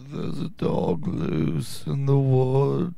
There's a dog loose in the wood.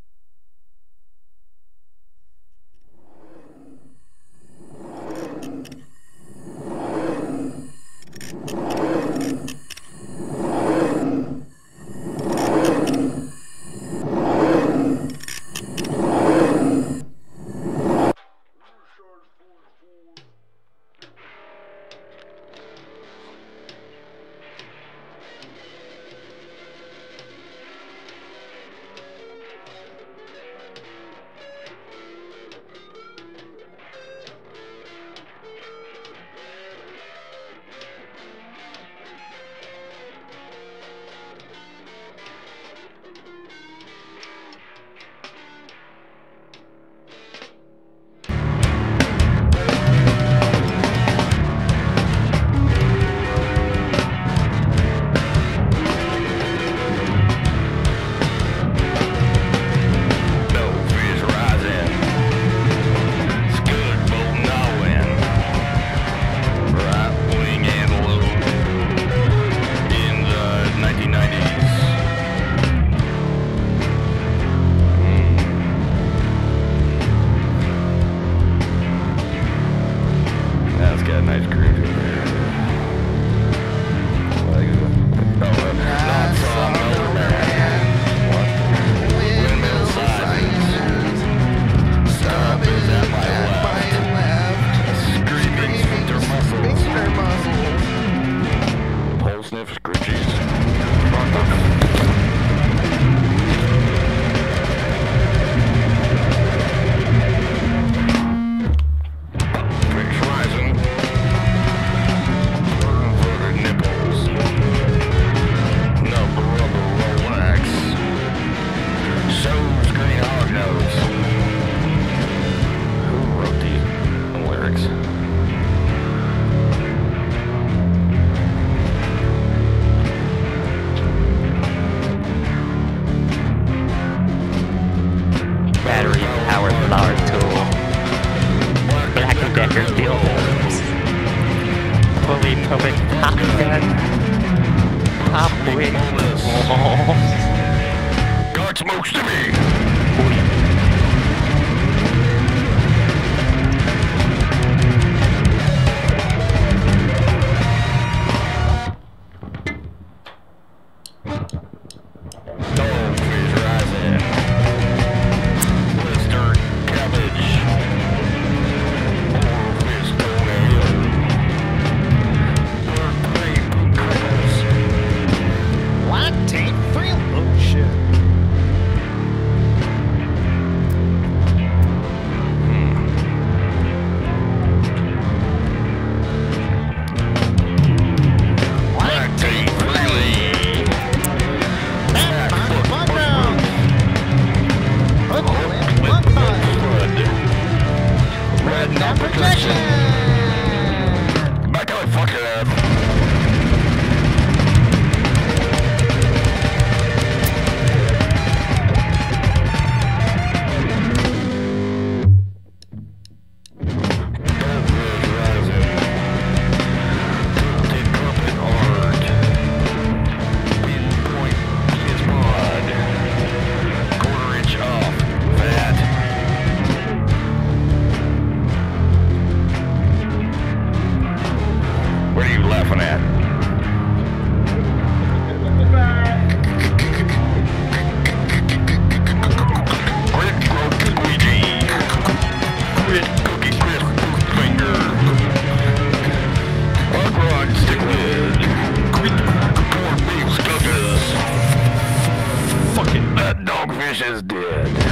Dogfish is dead. I'm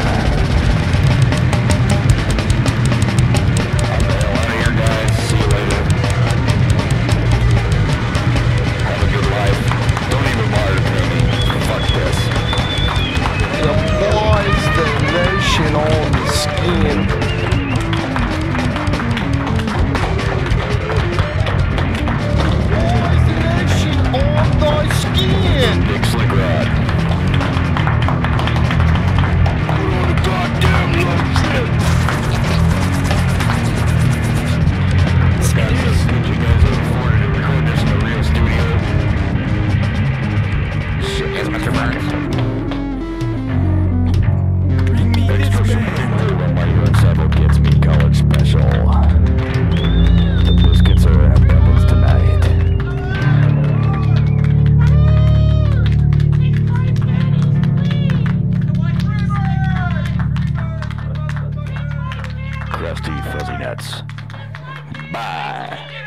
the hell out of here, guys. See you later. Have a good life. Don't even bother to pay me. Fuck this. Applies the lotion on the skin. Applies the lotion on thy skin. Big slick rod. Mr. Burns. Bring me this man. Run my urine sample gets me college special. The biscuits are at Pebbles tonight. Crusty fuzzy nuts. Bye.